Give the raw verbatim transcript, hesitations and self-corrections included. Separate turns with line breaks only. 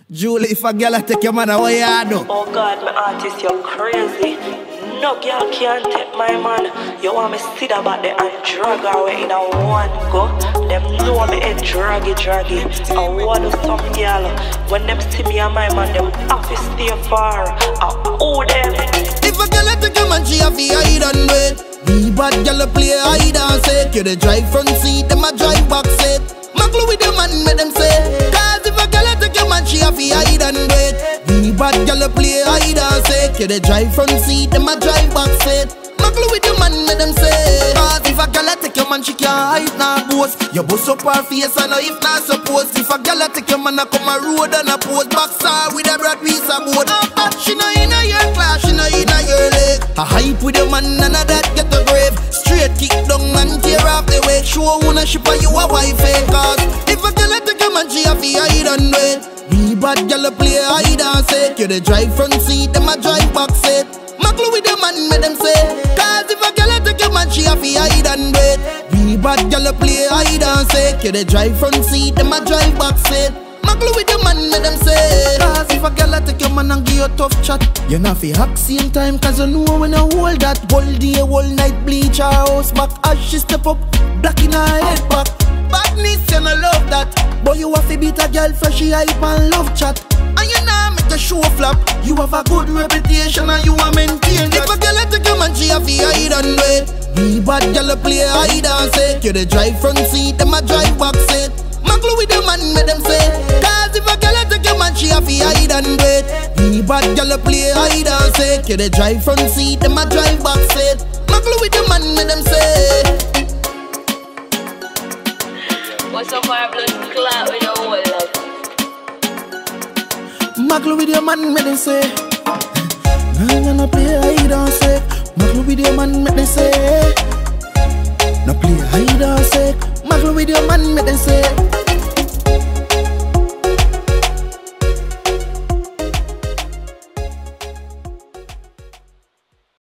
Julie, if a girl take your man away, I do.
Oh God, my artist, you're crazy. No girl can't take my man. You want me sit about there and drag her away in a one go. Them know me a draggy draggy. I want some girl. When them see me and my man, them office stay far. I owe them.
If a girl take your man, she have to hide and wait. The bad girl play hide and seek. You the drive front seat, them a drive back seat. Muckle with the man, make them say. Cause if a girl take your man, she have to hide and wait. The bad girl play hide and seek. You the drive front seat, them a drive back seat. Muckle with the man, make them say. Cause if a girl take your man, she can't hide nor boast. You bust up her face and if not supposed. If a girl take your man, I come a road and a post. Boxer with a broad piece of board. But she no in a your class, she no in a your leg. A hype with your man and a that get the grave. Straight kick down and tear off the weight. Show ownership and you a wife. Cause if a girl take your man, she have to hide and wait. The bad girl play hide and seek. You the drive front seat, them a drive back seat. Muckle with the man, make them say. Cause if a girl take your man, she have to hide and wait. The bad girl play hide and seek. You the drive front seat, them a drive back seat. Muckle with the man, make them say. Cause if a girl take your man and give you a tough chat, you not fi hack same time. Cause you know when I hold that. Whole day, whole night, bleach her house back. As she step up, black in her head back. Badness, you no love that. But you have to beat a girl for she hype and love chat. And you nah make a show flap. You have a good reputation and you a maintain that. If a girl take your man, she have to hide and wait. The bad girl play hide and seek. You the drive front seat, them a drive back seat. Muckle with the man, make them say. Cause if a girl take your man, she have to hide and wait. The bad girl play hide and seek. You the drive front seat, them a drive back seat. Muckle with the man, make them say.
What's up, my blood clot with your whole love?
Muckle with your man, make them say. Nah, nah, nah, play hide and seek. Muckle with your man, make them say. No play hide and seek. Muckle with your man, make them say.